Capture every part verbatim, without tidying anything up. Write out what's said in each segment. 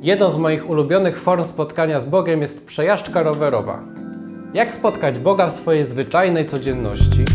Jedną z moich ulubionych form spotkania z Bogiem jest przejażdżka rowerowa. Jak spotkać Boga w swojej zwyczajnej codzienności?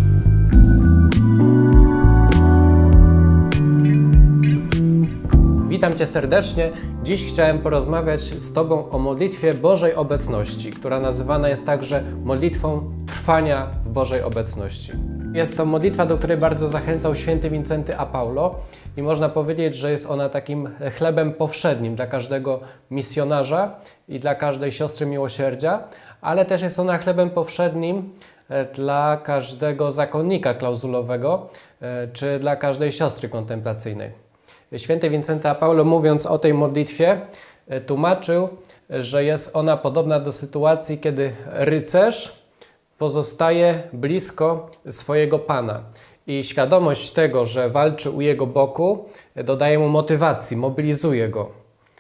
Witam Cię serdecznie. Dziś chciałem porozmawiać z Tobą o modlitwie Bożej Obecności, która nazywana jest także modlitwą trwania w Bożej Obecności. Jest to modlitwa, do której bardzo zachęcał święty Wincenty a Paulo i można powiedzieć, że jest ona takim chlebem powszednim dla każdego misjonarza i dla każdej siostry miłosierdzia, ale też jest ona chlebem powszednim dla każdego zakonnika klauzulowego czy dla każdej siostry kontemplacyjnej. Święty Wincenty a Paulo, mówiąc o tej modlitwie, tłumaczył, że jest ona podobna do sytuacji, kiedy rycerz pozostaje blisko swojego Pana i świadomość tego, że walczy u jego boku, dodaje mu motywacji, mobilizuje go.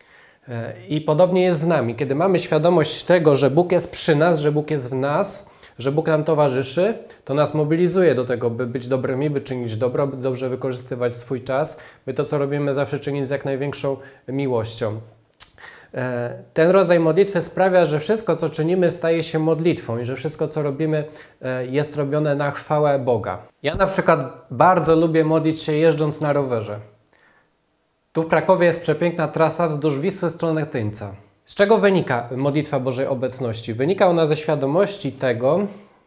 I podobnie jest z nami. Kiedy mamy świadomość tego, że Bóg jest przy nas, że Bóg jest w nas, że Bóg nam towarzyszy, to nas mobilizuje do tego, by być dobrymi, by czynić dobro, by dobrze wykorzystywać swój czas, by to, co robimy, zawsze czynić z jak największą miłością. Ten rodzaj modlitwy sprawia, że wszystko, co czynimy, staje się modlitwą i że wszystko, co robimy, jest robione na chwałę Boga. Ja na przykład bardzo lubię modlić się jeżdżąc na rowerze. Tu w Krakowie jest przepiękna trasa wzdłuż Wisły w stronę Tyńca. Z czego wynika modlitwa Bożej Obecności? Wynika ona ze świadomości tego,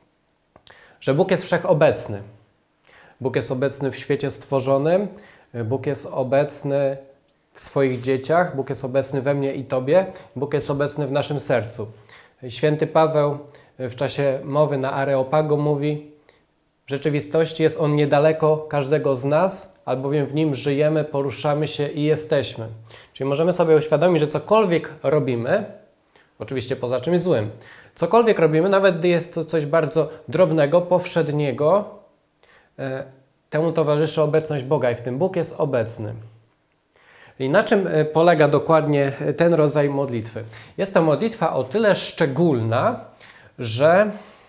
że Bóg jest wszechobecny. Bóg jest obecny w świecie stworzonym, Bóg jest obecny w swoich dzieciach, Bóg jest obecny we mnie i Tobie, Bóg jest obecny w naszym sercu. Święty Paweł w czasie mowy na Areopagu mówi: w rzeczywistości jest On niedaleko każdego z nas, albowiem w Nim żyjemy, poruszamy się i jesteśmy. Czyli możemy sobie uświadomić, że cokolwiek robimy, oczywiście poza czymś złym, cokolwiek robimy, nawet gdy jest to coś bardzo drobnego, powszedniego, temu towarzyszy obecność Boga i w tym Bóg jest obecny. I na czym polega dokładnie ten rodzaj modlitwy? Jest to modlitwa o tyle szczególna, że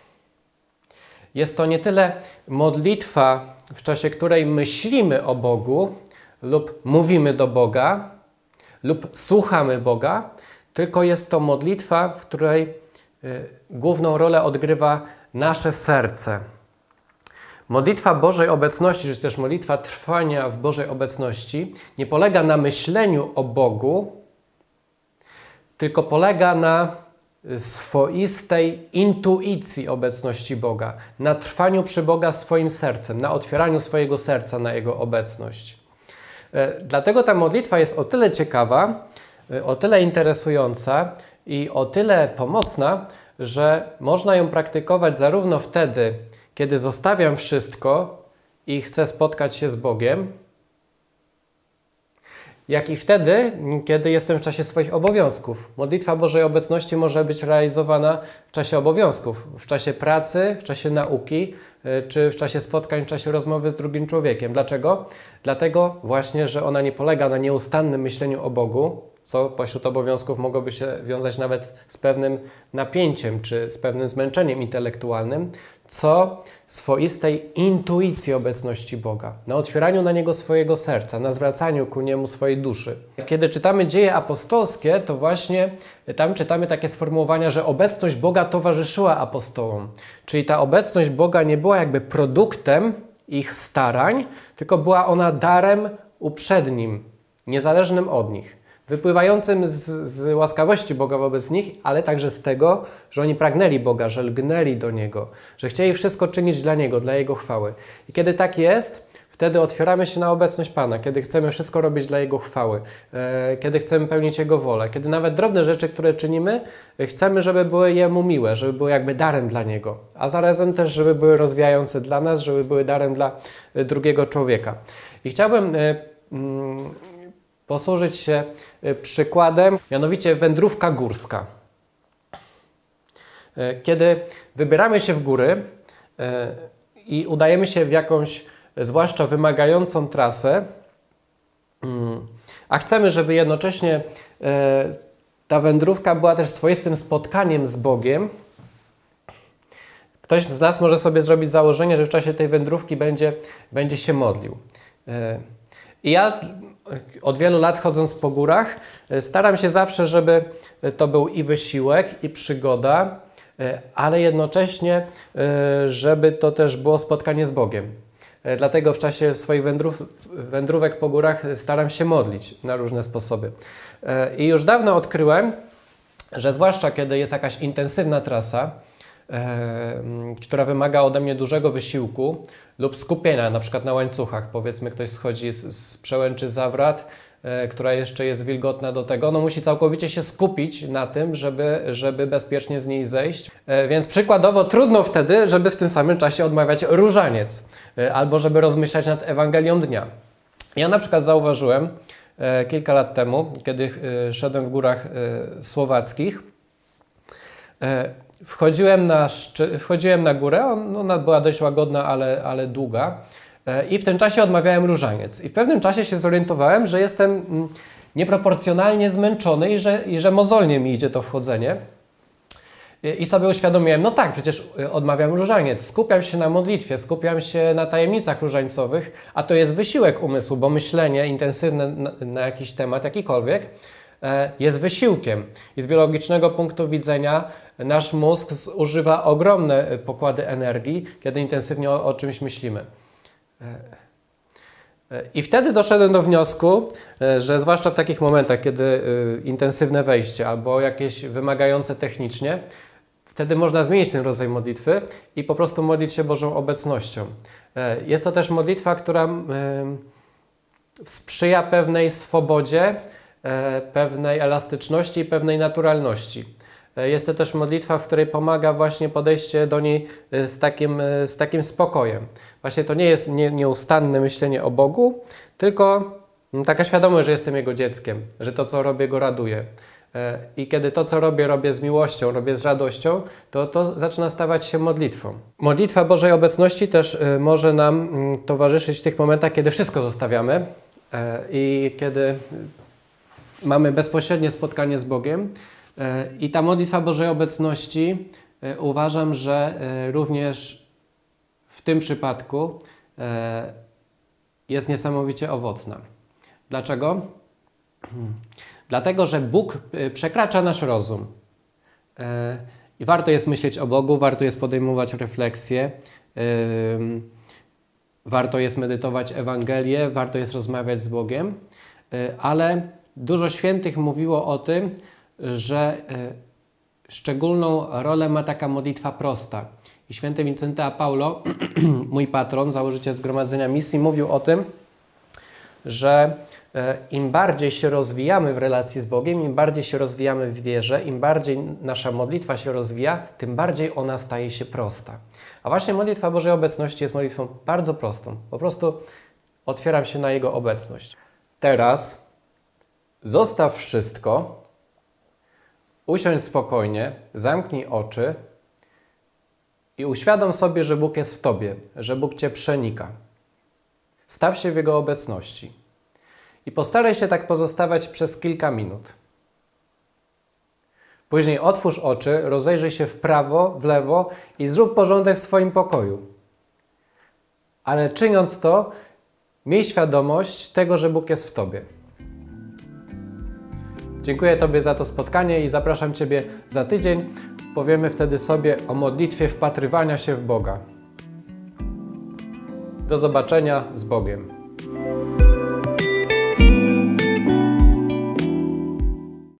jest to nie tyle modlitwa, w czasie której myślimy o Bogu lub mówimy do Boga lub słuchamy Boga, tylko jest to modlitwa, w której y, główną rolę odgrywa nasze serce. Modlitwa Bożej Obecności, czy też modlitwa trwania w Bożej Obecności nie polega na myśleniu o Bogu, tylko polega na swoistej intuicji obecności Boga, na trwaniu przy Boga swoim sercem, na otwieraniu swojego serca na Jego obecność. Dlatego ta modlitwa jest o tyle ciekawa, o tyle interesująca i o tyle pomocna, że można ją praktykować zarówno wtedy, kiedy zostawiam wszystko i chcę spotkać się z Bogiem, jak i wtedy, kiedy jestem w czasie swoich obowiązków. Modlitwa Bożej Obecności może być realizowana w czasie obowiązków, w czasie pracy, w czasie nauki, czy w czasie spotkań, w czasie rozmowy z drugim człowiekiem. Dlaczego? Dlatego właśnie, że ona nie polega na nieustannym myśleniu o Bogu, co pośród obowiązków mogłoby się wiązać nawet z pewnym napięciem, czy z pewnym zmęczeniem intelektualnym, co swoistej intuicji obecności Boga, na otwieraniu na Niego swojego serca, na zwracaniu ku Niemu swojej duszy. Kiedy czytamy dzieje apostolskie, to właśnie tam czytamy takie sformułowania, że obecność Boga towarzyszyła apostołom. Czyli ta obecność Boga nie była jakby produktem ich starań, tylko była ona darem uprzednim, niezależnym od nich, wypływającym z, z łaskawości Boga wobec nich, ale także z tego, że oni pragnęli Boga, że lgnęli do Niego, że chcieli wszystko czynić dla Niego, dla Jego chwały. I kiedy tak jest, wtedy otwieramy się na obecność Pana, kiedy chcemy wszystko robić dla Jego chwały, e, kiedy chcemy pełnić Jego wolę, kiedy nawet drobne rzeczy, które czynimy, chcemy, żeby były Jemu miłe, żeby były jakby darem dla Niego, a zarazem też, żeby były rozwijające dla nas, żeby były darem dla drugiego człowieka. I chciałbym e, mm, posłużyć się przykładem, mianowicie wędrówka górska. Kiedy wybieramy się w góry i udajemy się w jakąś, zwłaszcza wymagającą trasę, a chcemy, żeby jednocześnie ta wędrówka była też swoistym spotkaniem z Bogiem, ktoś z nas może sobie zrobić założenie, że w czasie tej wędrówki będzie, będzie się modlił. I ja od wielu lat chodząc po górach, staram się zawsze, żeby to był i wysiłek, i przygoda, ale jednocześnie, żeby to też było spotkanie z Bogiem. Dlatego w czasie swoich wędrów, wędrówek po górach staram się modlić na różne sposoby. I już dawno odkryłem, że zwłaszcza kiedy jest jakaś intensywna trasa, która wymaga ode mnie dużego wysiłku lub skupienia, na przykład na łańcuchach, powiedzmy ktoś schodzi z, z przełęczy Zawrat, która jeszcze jest wilgotna do tego, no musi całkowicie się skupić na tym, żeby, żeby bezpiecznie z niej zejść. Więc przykładowo trudno wtedy, żeby w tym samym czasie odmawiać różaniec albo żeby rozmyślać nad Ewangelią dnia. Ja na przykład zauważyłem kilka lat temu, kiedy szedłem w górach słowackich, wchodziłem na, szczy, wchodziłem na górę, ona była dość łagodna, ale, ale długa. I w tym czasie odmawiałem różaniec. I w pewnym czasie się zorientowałem, że jestem nieproporcjonalnie zmęczony i że, i że mozolnie mi idzie to wchodzenie. I sobie uświadomiłem, no tak, przecież odmawiam różaniec, skupiam się na modlitwie, skupiam się na tajemnicach różańcowych, a to jest wysiłek umysłu, bo myślenie intensywne na, na jakiś temat, jakikolwiek, jest wysiłkiem. I z biologicznego punktu widzenia nasz mózg używa ogromne pokłady energii, kiedy intensywnie o, o czymś myślimy. I wtedy doszedłem do wniosku, że zwłaszcza w takich momentach, kiedy intensywne wejście albo jakieś wymagające technicznie, wtedy można zmienić ten rodzaj modlitwy i po prostu modlić się Bożą obecnością. Jest to też modlitwa, która sprzyja pewnej swobodzie, pewnej elastyczności i pewnej naturalności. Jest to też modlitwa, w której pomaga właśnie podejście do niej z takim, z takim spokojem. Właśnie to nie jest nie, nieustanne myślenie o Bogu, tylko taka świadomość, że jestem Jego dzieckiem, że to, co robię, Go raduje. I kiedy to, co robię, robię z miłością, robię z radością, to to zaczyna stawać się modlitwą. Modlitwa Bożej obecności też może nam towarzyszyć w tych momentach, kiedy wszystko zostawiamy i kiedy mamy bezpośrednie spotkanie z Bogiem. I ta modlitwa Bożej obecności uważam, że również w tym przypadku jest niesamowicie owocna. Dlaczego? Dlatego, że Bóg przekracza nasz rozum. I warto jest myśleć o Bogu, warto jest podejmować refleksje, warto jest medytować Ewangelię, warto jest rozmawiać z Bogiem, ale dużo świętych mówiło o tym, że szczególną rolę ma taka modlitwa prosta. I święty Wincenty a Paulo, mój patron, założyciel Zgromadzenia Misji, mówił o tym, że im bardziej się rozwijamy w relacji z Bogiem, im bardziej się rozwijamy w wierze, im bardziej nasza modlitwa się rozwija, tym bardziej ona staje się prosta. A właśnie modlitwa Bożej obecności jest modlitwą bardzo prostą. Po prostu otwieram się na Jego obecność. Teraz zostaw wszystko, usiądź spokojnie, zamknij oczy i uświadom sobie, że Bóg jest w Tobie, że Bóg Cię przenika. Staw się w Jego obecności i postaraj się tak pozostawać przez kilka minut. Później otwórz oczy, rozejrzyj się w prawo, w lewo i zrób porządek w swoim pokoju. Ale czyniąc to, miej świadomość tego, że Bóg jest w Tobie. Dziękuję Tobie za to spotkanie i zapraszam Ciebie za tydzień. Powiemy wtedy sobie o modlitwie wpatrywania się w Boga. Do zobaczenia z Bogiem.